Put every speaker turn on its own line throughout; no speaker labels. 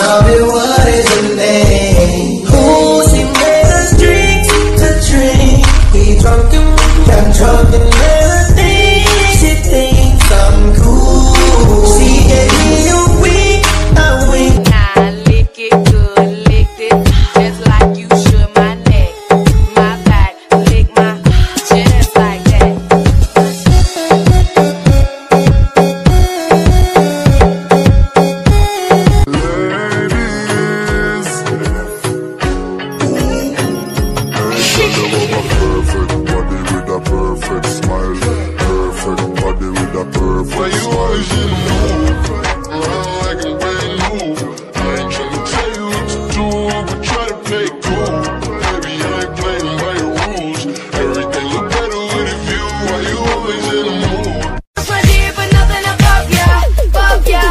Tell me what is your name? Who she made us drink to drink? We drunken, got drunk and melody. She thinks I'm cool. She gave me a wink, a wink.
I lick it good, lick it just like you should my neck, my back, lick my just like that.
Perfect body with a perfect smile. Perfect body with a perfect smile. Always in the mood, like a brand new. I ain't tryna tell you what to do, but try to play cool. Baby, I ain't playing by your rules. Everything look better with a view. Why you always in the mood?
But here, but nothing above ya, above ya.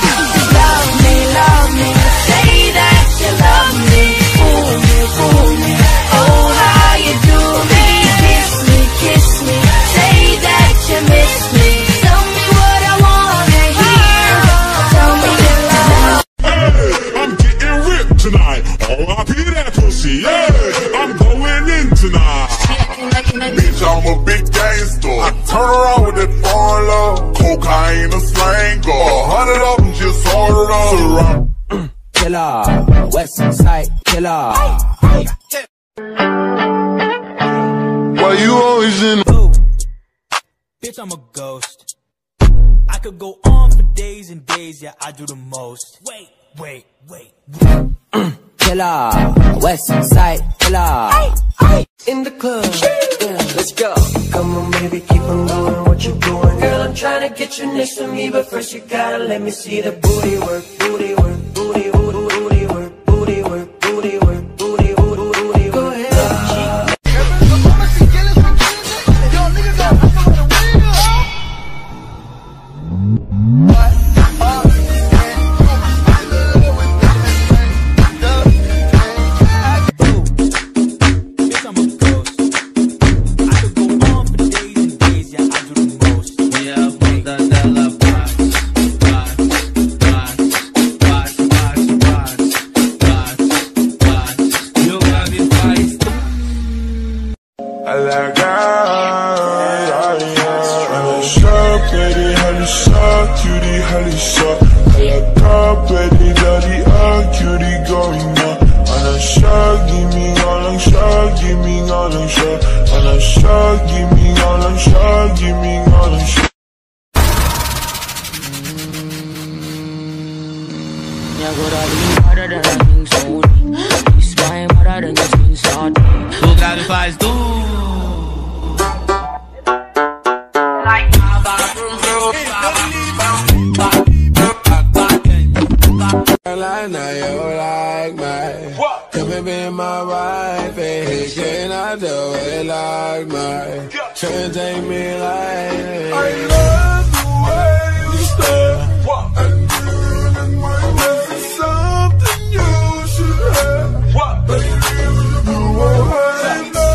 Love me, say that you love me. Fool me, oh how you do me. Kiss me, say that you miss me. Tell me what I wanna hear. Tell me you love me.
Hey, I'm getting ripped tonight. R.I.P. that pussy, yeah. I'm going in tonight. Bitch, I'm a big gangster. I turn around with that foreign love. Cocaine, a slango. 100 of them just ordered up.
Killer, West Side Killer.
Why you always in
Ooh, bitch, I'm a ghost. I could go on for days and days, yeah, I do the most. Wait.
Killer, West Side Killer.
In the club, yeah, let's go. Come on, baby, keep on going. What you doing, girl? I'm trying to get you next to me, but first you gotta let me see the booty work, booty work, booty, booty work, booty work, booty work, booty, booty. Go ahead.
Bitch, I'm a ghost. I could go on for days and days, yeah, I do the most.
Tu grave faz tu.
I know you like me. Come and be my wife. Hey, can I do it like me? Can't take me like I love the way you stare. This is something you should have. Baby, you won't hurt me.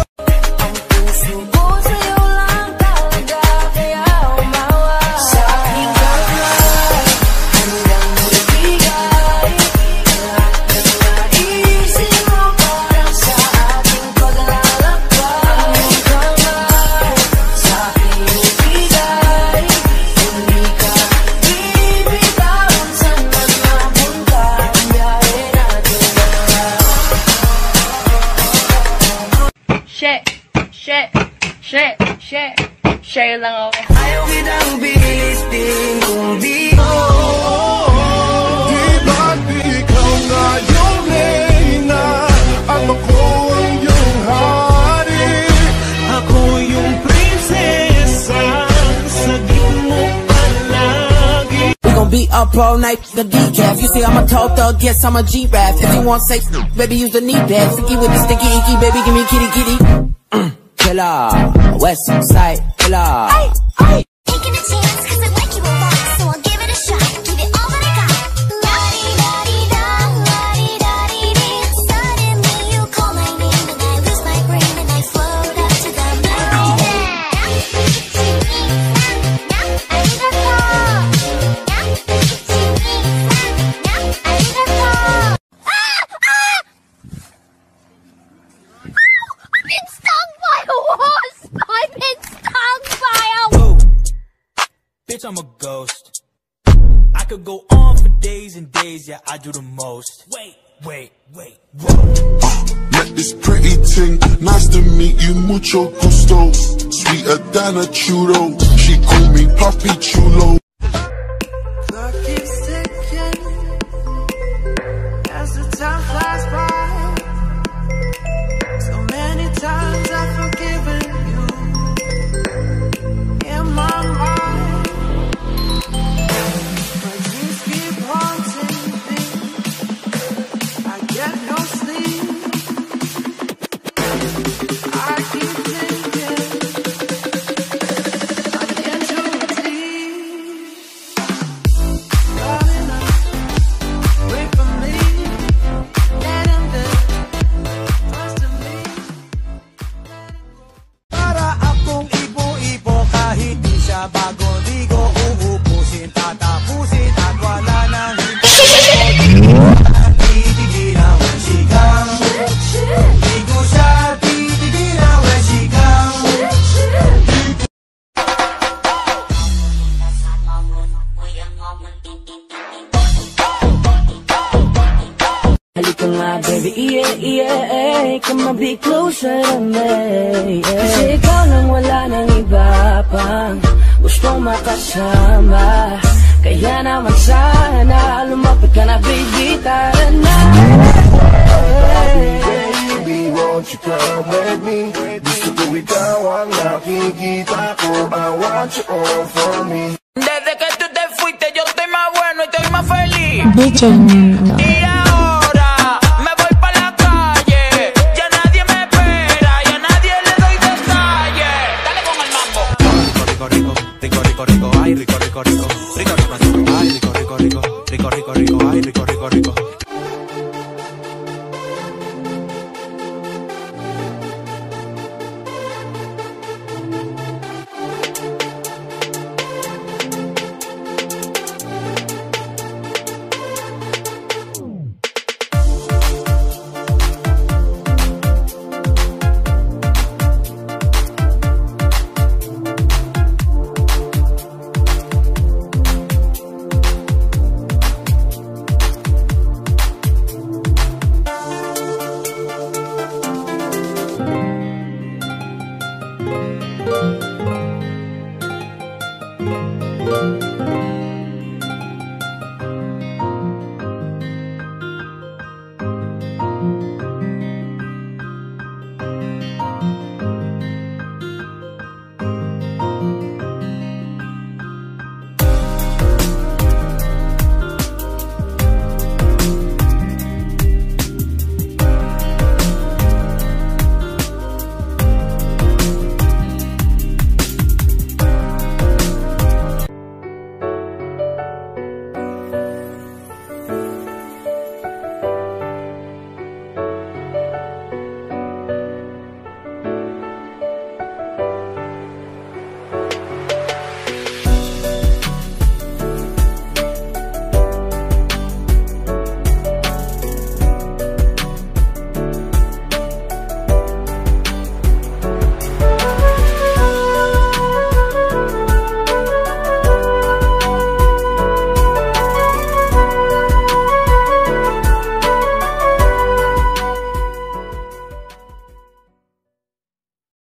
Share lang ako.
Ayaw kitang bilistin kung di mo.
Di ba't ikaw nga yung reyna at ako ang iyong hari?
Ako yung prinsesa, sagip mo palagi.
We gon' be up all night, the decaf. You say I'm a tall thug, yes I'm a G-Rap. If you want sex, baby use the knee pad. Sticky with the sticky icky, baby give me kitty kitty. Killer, West Side Killer.
Taking a chance, cause I like you a lot, so I'll give it a shot, give it all that I got. La-di-da-di-da, la-di-da-di-dee. Suddenly you call my name, and I lose my brain, and I float up to the moon. I
days, yeah, I do the most. Wait.
Met this pretty ting, nice to meet you, mucho gusto. Sweeter than a churro, she call me Papi Chulo.
Clock keeps ticking as the time flies by. So many times I've forgiven you in my mind. My dreams keep haunting me. I get no sleep. I keep thinking I'm in too deep. Darling, wait for me. Let him live close to me.
Para akong ibo-ibo kahit di siya bago ligo, uubusin, tatapusin at wala nang titigilan when she comes. Di ko siya titigilan when she comes.
Halika nga baby, yeah, come on be closer to me, yeah. Kasi ikaw nang wala nang iba pang gustong makasama. Kaya naman sana lumapit ka na baby, tara na.
Baby, won't you come with me? Gusto ko ikaw ang nakikita ko. I want you all for me.
Desde que tú te fuiste yo estoy más bueno y estoy más feliz.
DJ Nino.